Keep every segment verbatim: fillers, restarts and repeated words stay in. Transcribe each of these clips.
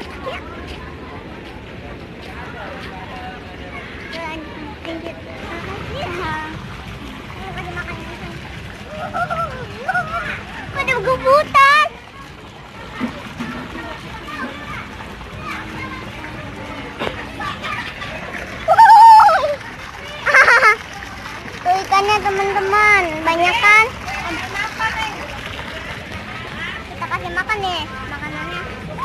Ada gebutan. Tuh ikannya teman-teman, banyak kan? Kita kasih makan nih makanannya.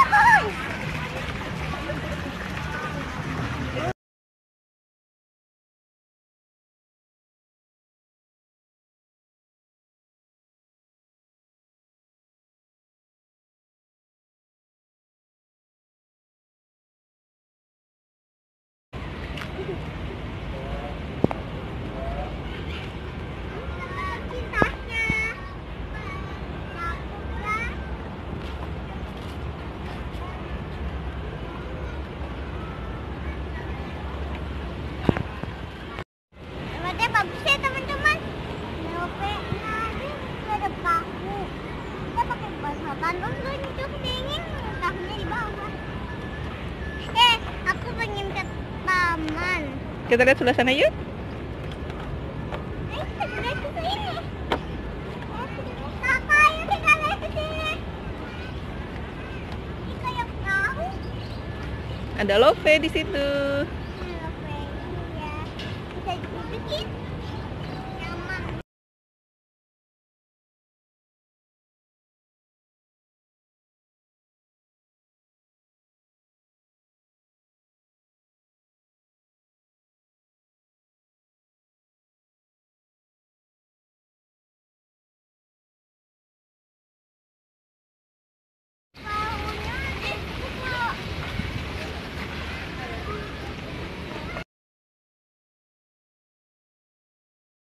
Bagus ya teman-teman. Lope, nah ini ada paku. Kita pakai bahasa Bandung tuh ini tuh dingin, tahunya di bawah. Eh, aku pengen ke taman. Kita lihat sebelah sana yuk. Eh, kita lihat ke sini. Kakak, ayo kita lihat ke sini. Ini kayak perahu. Ada Lope di situ. Lope, iya. Bisa dibikin.